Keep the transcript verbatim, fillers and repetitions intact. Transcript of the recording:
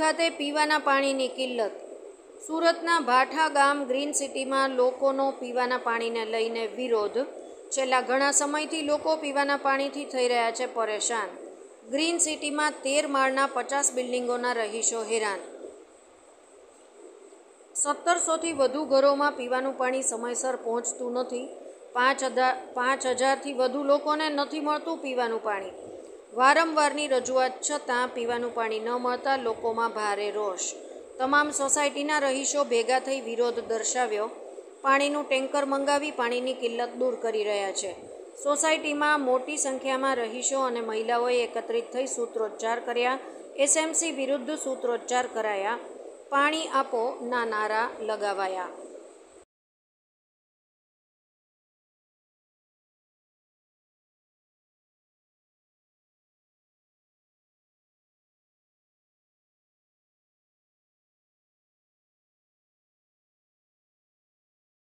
ખાતે પીવાના પાણીની કિલ્લત. સુરતના ભાઠા ગામ ગ્રીન સિટીમાં લોકોનો પીવાના પાણીને લઈને વિરોધ. છેલ્લા ઘણા સમયથી લોકો પીવાના પાણીથી થઈ રહ્યા છે પરેશાન. ગ્રીન સિટીમાં તેર માળના પચાસ બિલ્ડિંગોના રહીશો હેરાન. સત્તરસોથી વધુ ઘરોમાં પીવાનું પાણી સમયસર પહોંચતું નથી. પાંચ હજાર પાંચ હજારથી વધુ લોકોને નથી મળતું પીવાનું પાણી. વારંવારની રજૂઆત છતાં પીવાનું પાણી ન મળતા લોકોમાં ભારે રોષ. તમામ સોસાયટીના રહીશો ભેગા થઈ વિરોધ દર્શાવ્યો. પાણીનું ટેન્કર મંગાવી પાણીની કિલ્લત દૂર કરી રહ્યા છે. સોસાયટીમાં મોટી સંખ્યામાં રહીશો અને મહિલાઓએ એકત્રિત થઈ સૂત્રોચ્ચાર કર્યા. એસએમસી વિરુદ્ધ સૂત્રોચ્ચાર કરાયા. પાણી આપો ના નારા લગાવાયા.